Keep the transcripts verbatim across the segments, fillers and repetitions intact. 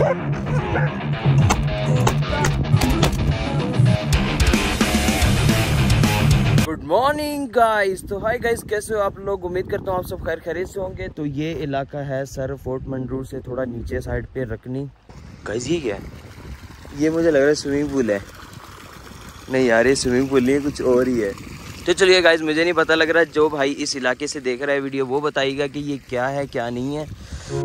Good morning guys. तो hi guys, कैसे हो आप लोग? उम्मीद करता हूँ आप सब खैर खैरियत से होंगे। तो ये इलाका है सर फोर्ट मंडरूर से थोड़ा नीचे साइड पे रखनी। गाइस ये क्या है? ये मुझे लग रहा है स्विमिंग पूल है। नहीं यार, ये स्विमिंग पूल नहीं है, कुछ और ही है। तो चलिए गाइस, मुझे नहीं पता लग रहा। जो भाई इस इलाके से देख रहा है वीडियो, वो बताइएगा कि ये क्या है क्या नहीं है।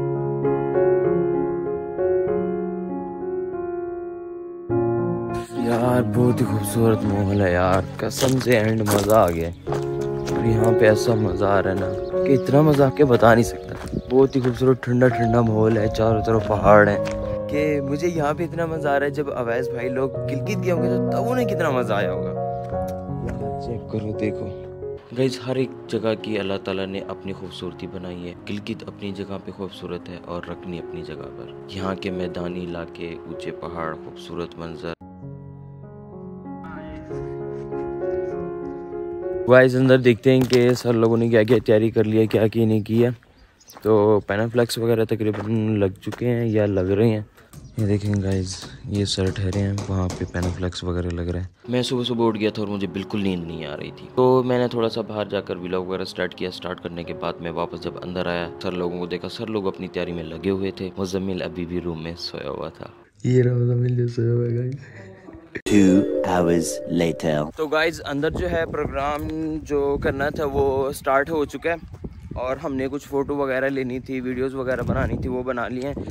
यार बहुत ही खूबसूरत माहौल है यार, कसम से एंड मज़ा आ गया। और यहाँ पे ऐसा मज़ा आ रहा है ना कि इतना मज़ा आके बता नहीं सकता। बहुत ही खूबसूरत ठंडा ठंडा माहौल है, चारों तरफ पहाड़ हैं कि मुझे यहाँ पे इतना मज़ा आ रहा है। जब अवैस भाई लोग गिलगित गए होंगे तो तब उन्हें कितना मज़ा आया होगा। यहाँ चेक करो, देखो गाइस, हर एक जगह की अल्लाह ताला ने अपनी खूबसूरती बनाई है। गिलगित अपनी जगह पे खूबसूरत है और रकनी अपनी जगह पर। यहाँ के मैदानी इलाके, ऊंचे पहाड़, खूबसूरत मंजर। गाइस अंदर देखते हैं कि सर लोगों ने क्या क्या तैयारी कर लिया, क्या क्या नहीं की है। तो पैनाफ्लेक्स वगैरह तकरीबन लग चुके हैं या लग रहे हैं। ये देखें गाइस, ये सर ठहरे हैं, वहाँ पे पैनाफ्लेक्स वगैरह लग रहा है। मैं सुबह सुबह उठ गया था और मुझे बिल्कुल नींद नहीं आ रही थी, तो मैंने थोड़ा सा बाहर जाकर व्लॉग वगैरह स्टार्ट किया। स्टार्ट करने के बाद मैं वापस जब अंदर आया, सर लोगों को देखा, सर लोग अपनी तैयारी में लगे हुए थे। मुज़म्मिल अभी भी रूम में सोया हुआ था। ये रहा मुज़म्मिल जो सोया हुआ है गाइस। Two hours later. तो गाइज अंदर जो है प्रोग्राम जो करना था वो स्टार्ट हो चुका है और हमने कुछ फ़ोटो वगैरह लेनी थी, वीडियोस वगैरह बनानी थी, वो बना लिए हैं।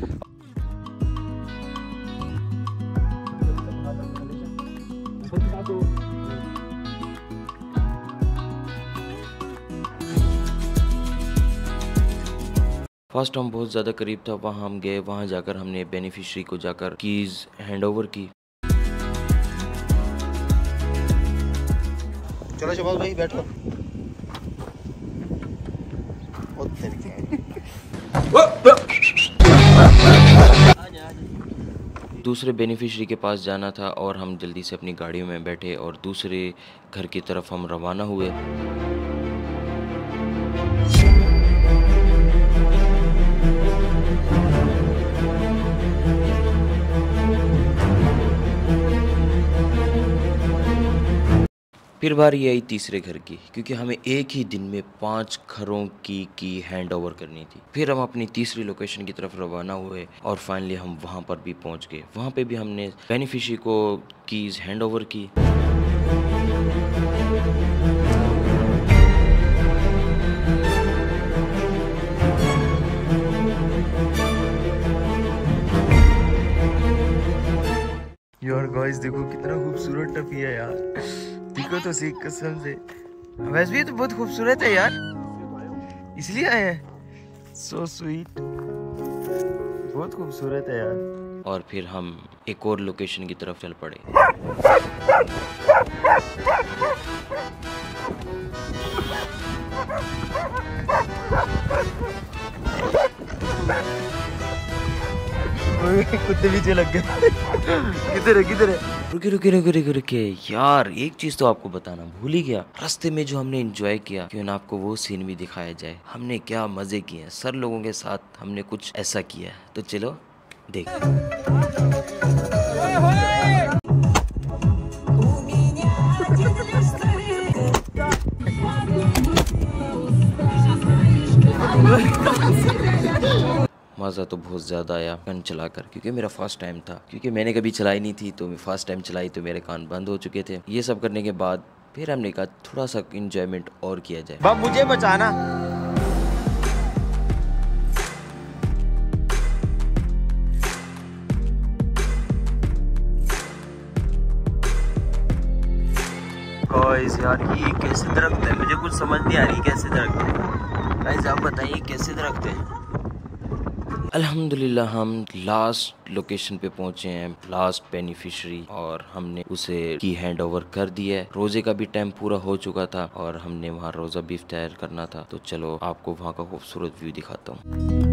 फर्स्ट हम बहुत ज़्यादा करीब था, वहाँ हम गए। वहाँ जाकर हमने बेनिफिशरी को जाकर कीज़ हैंड ओवर की। चलो शबाज भाई बैठो। दूसरे बेनिफिशरी के पास जाना था और हम जल्दी से अपनी गाड़ियों में बैठे और दूसरे घर की तरफ हम रवाना हुए। फिर बारी आई तीसरे घर की, क्योंकि हमें एक ही दिन में पांच घरों की की हैंड ओवर करनी थी। फिर हम अपनी तीसरी लोकेशन की तरफ रवाना हुए और फाइनली हम वहां पर भी पहुंच गए। वहां पे भी हमने बेनिफिशरी को कीज हैंड ओवर की। यार गाइस देखो कितना खूबसूरत टपी है यार, देखो तो सही कसम से। वैसे भी तो बहुत खूबसूरत है यार, इसलिए आए हैं। सो स्वीट, बहुत खूबसूरत है यार। और फिर हम एक और लोकेशन की तरफ चल पड़े। कुत्ते पीछे लग गए। किधर है किधर है? रुके रुके रुके रुके रुके यार, एक चीज तो आपको बताना भूल ही गया। रास्ते में जो हमने एंजॉय किया, क्यों ना आपको वो सीन भी दिखाया जाए। हमने क्या मजे किए सर लोगों के साथ, हमने कुछ ऐसा किया। तो चलो देख। मज़ा तो बहुत ज़्यादा आया गन चलाकर, क्योंकि मेरा फर्स्ट टाइम था। क्योंकि मैंने कभी चलाई नहीं थी, तो मैं फर्स्ट टाइम चलाई तो मेरे कान बंद हो चुके थे। ये सब करने के बाद फिर हमने कहा थोड़ा सा इंजॉयमेंट और किया जाए। बाप मुझे बचाना। गाइस यार ये कैसे दरख्त है, मुझे कुछ समझ नहीं आ रही कैसे दरख्त है। गाइस आप बताइए कैसे दरख्त है। अल्हम्दुलिल्लाह हम लास्ट लोकेशन पे पहुंचे हैं, लास्ट बेनिफिशरी, और हमने उसे की हैंड ओवर कर दिया है। रोजे का भी टाइम पूरा हो चुका था और हमने वहाँ रोजा बीफ तैयार करना था। तो चलो आपको वहाँ का खूबसूरत व्यू दिखाता हूँ।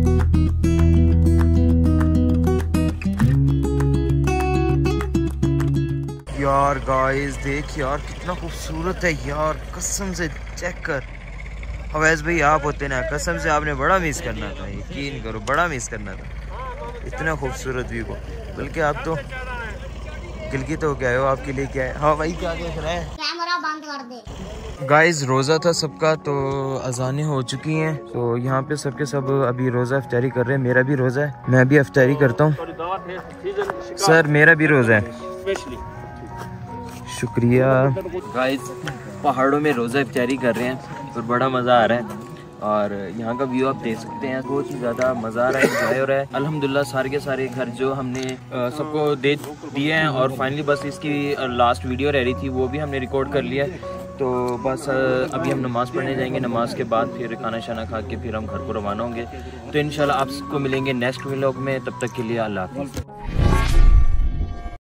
यार गाइस देख यार कितना खूबसूरत है यार, कसम से चेक कर। अवैस भाई आप होते ना, कसम से आपने बड़ा मिस करना था, यकीन करो बड़ा मिस करना था। इतना खूबसूरत व्यू को। बल्कि आप तो गिलगित तो क्या हो, आपके लिए क्या है। हाँ भाई क्या देख रहे हैं? कैमरा बंद कर दे। गाइस रोज़ा था सबका, तो अजानें हो चुकी हैं, तो यहाँ पे सबके सब अभी रोज़ा इफ्तारी कर रहे हैं। मेरा भी रोज़ा है, मैं भी इफ्तारी करता हूँ। सर मेरा भी रोज़ा है। शुक्रिया। गाइस पहाड़ों में रोज़ा इफ्तारी कर रहे हैं और बड़ा मज़ा आ रहा है। और यहाँ का व्यू आप देख सकते हैं, बहुत ही ज़्यादा मज़ा आ रहा है, एंजॉय हो रहा है। अल्हम्दुलिल्लाह सारे के सारे घर जो हमने सबको दे दिए हैं और फाइनली बस इसकी लास्ट वीडियो रह रही थी, वो भी हमने रिकॉर्ड कर लिया है। तो बस अभी हम नमाज़ पढ़ने जाएंगे, नमाज के बाद फिर खाना शाना खा के फिर हम घर को रवाना होंगे। तो इंशाल्लाह आपको मिलेंगे नेक्स्ट व्लॉग में, तब तक के लिए अल्लाह हाफ़िज़।